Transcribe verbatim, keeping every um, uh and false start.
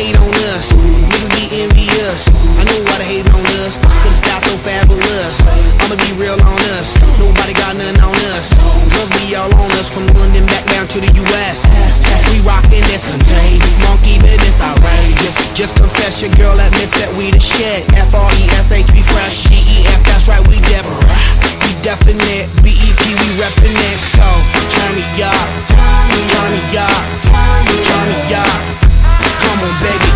hate on us. Niggas be envious. I know why they hating on us, cause the sky's so fabulous. I'ma be real on us, nobody got nothing on us. Girls be all on us, from London back down to the U S We rockin' this contagious, monkey business outrageous. Just confess your girl admits that we the shit. F R E S H, we fresh. G E F, that's right, we different. We definite, B E P, we reppin' it. So, turn me up, turn me up, turn me up. Come on, baby.